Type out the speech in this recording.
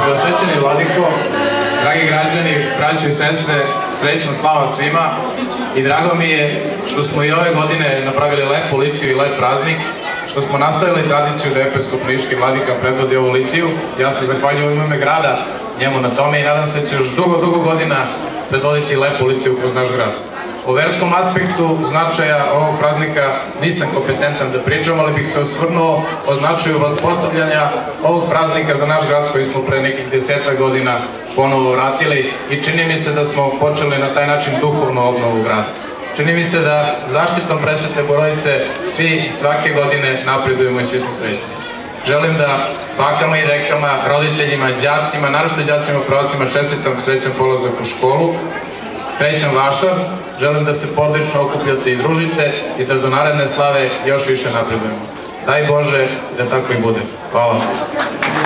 Preosvećeni Vladiko, dragi građani, braćo i sestre, srećna slava svima i drago mi je što smo i ove godine napravili lepu litiju i lep praznik, što smo nastavili tradiciju da Epejsko-Niški Vladika predvodi ovu litiju. Ja se zahvaljujem u ime grada njemu na tome i nadam se da će još dugo godina predvoditi lepu litiju kroz naš grad. O verskom aspektu značaja ovog praznika nisam kompetentan da pričam, ali bih se osvrnuo o značaju vaspostavljanja ovog praznika za naš grad koji smo pre nekih 10 godina ponovo vratili i čini mi se da smo počeli na taj način duhovnu obnovu grada. Čini mi se da zaštitom Presvete Bogorodice svi svake godine napredujemo i svi smo srećni. Želim da bakama i dekama, roditeljima, đacima, naročito đacima i pravacima čestitam srećan polazak u školu, srećan Vašar, želim da se porodično okupljate i družite i da do naredne slave još više napredujemo. Daj Bože da tako i bude. Hvala.